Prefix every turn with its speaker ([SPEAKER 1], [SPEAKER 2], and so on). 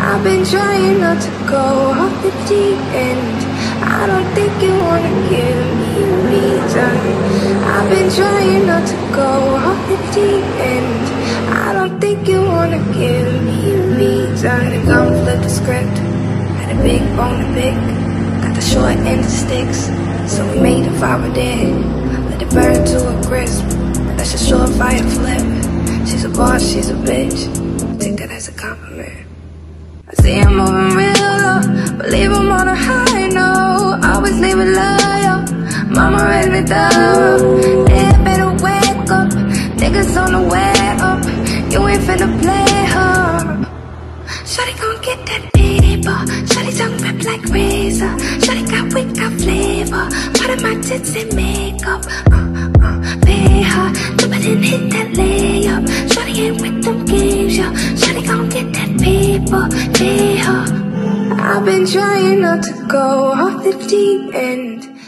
[SPEAKER 1] I've been trying not to go off the deep end. I don't think you wanna give me a reason. I've been trying not to go off the deep end. I don't think you wanna give me a reason. And come flip the script. Had a big bone to pick. Got the short end of sticks, so we made a fire there. Let it burn to a crisp. That's a surefire flip. She's a boss, she's a bitch. Take that as a compliment. I see him moving real low, but leave him on a high note. Always leave it loyal. Mama raised me thorough. Yeah, better wake up. Niggas on the way up. You ain't finna play her. Shawty gon' get that paper. Shawty tongue rip like razor. Shawty got wit, got flavor. Part of my tits and makeup. Pay her, jump it and hit that layup. Shawty ain't with them games, yeah. Shawty gon' get that paper, pay her. I've been trying not to go off the deep end.